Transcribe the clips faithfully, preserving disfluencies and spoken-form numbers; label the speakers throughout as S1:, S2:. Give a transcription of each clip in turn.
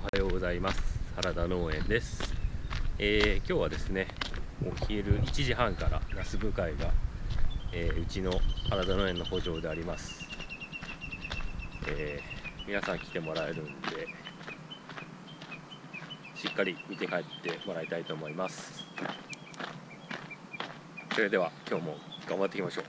S1: おはようございます。原田農園です。えー、今日はですね、お昼いちじはんからナス部会が、えー、うちの原田農園の補助であります。えー、皆さん来てもらえるんで、しっかり見て帰ってもらいたいと思います。それでは今日も頑張っていきましょう。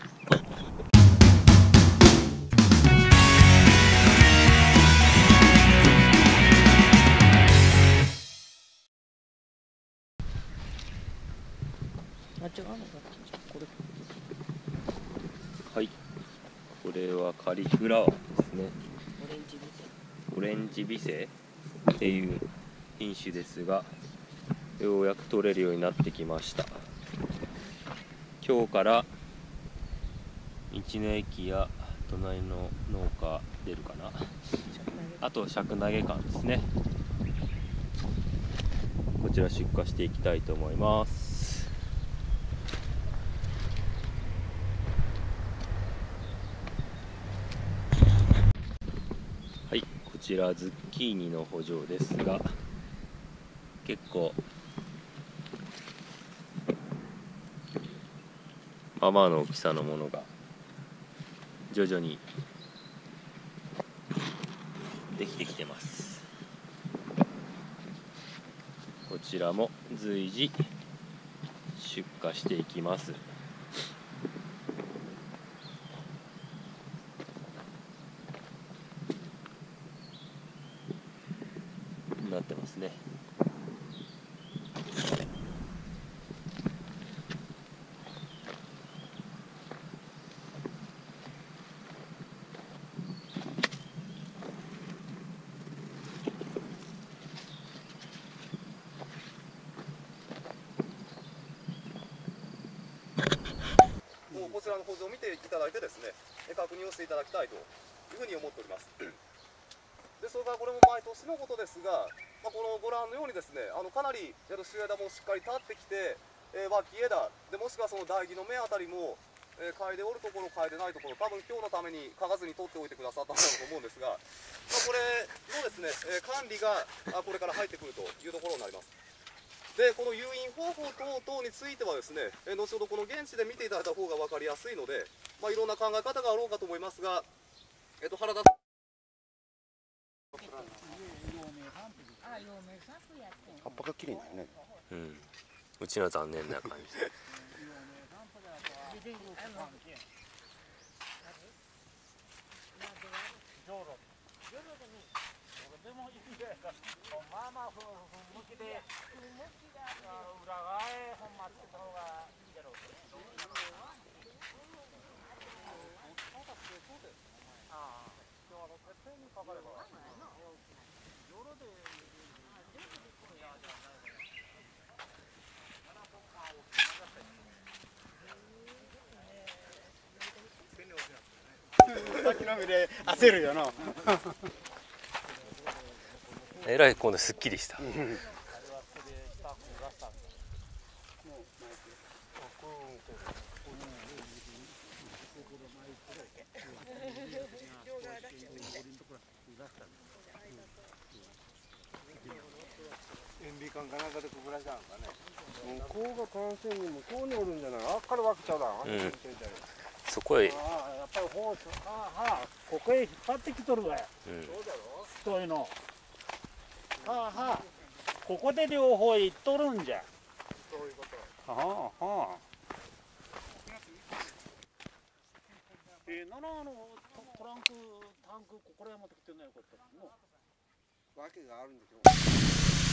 S2: あ、違うのか。これ。
S1: はい、これはカリフラワーですね。
S2: オレンジビセ。
S1: オレンジビセっていう品種ですが、ようやく取れるようになってきました。今日から道の駅や隣の農家出るかな。あと尺投げ館ですね。こちら出荷していきたいと思います。はい、こちらズッキーニの補助ですが、結構まあまあの大きさのものが徐々にできてきてます。こちらも随時出荷していきます。なってますね。
S3: こちらの補助を見ていただいてですね、確認をしていただきたいというふうに思っております。でそれからこれも毎年のことですが、まあ、このご覧のようにですね、あのかなり主枝もしっかり立ってきて、えー、脇枝でもしくはその台木の目あたりも、えー、嗅いでおるところ嗅いでないところ、多分今日のために嗅がずに取っておいてくださったんだと思うんですが、まあ、これのですね、えー、管理があこれから入ってくるというところになります。でこの誘引方法等々についてはですね、え後ほどこの現地で見ていただいた方が分かりやすいので、まあ、いろんな考え方があろうかと思いますが、えっと、原田さん
S4: 葉っぱが綺麗だよね。
S1: うん、うちの残念な感じ。
S5: まあまあ、向きで、裏側へ本間つけた方がいいだろうね。ああ、今日あのてっぺんにかかれば。上路で。
S4: 先の目で焦るよな。
S1: えらい今度すっきりした。
S4: 塩ビ管かなんかでくぐらしたのかね。向こうが感染に向こうにおるんじゃない。あっから分けちゃうだ。
S1: うん。そこへ。
S5: ああ、やっぱりほう、ああ、はあ、ここへ引っ張ってきとるわよ。
S1: うん。
S5: そうだろ。そういうの。はあはあ。ここで両方行っとるんじゃ。
S4: そういうこと。
S5: はあはあ。えー、ならあのトランクタンクここらへん持ってきてないことも。
S4: 訳があるんでしょう。